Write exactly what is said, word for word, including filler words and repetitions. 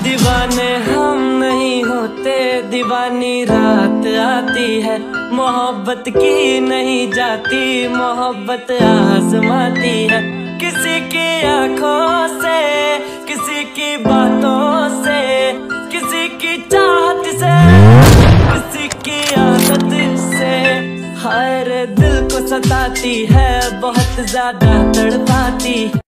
दीवाने हम नहीं होते, दीवानी रात आती है। मोहब्बत की नहीं जाती, मोहब्बत आजमाती है। किसी की आंखों से, किसी की बातों से, किसी की चाहत से, किसी की आदत से। हर दिल को सताती है, बहुत ज्यादा तड़पाती।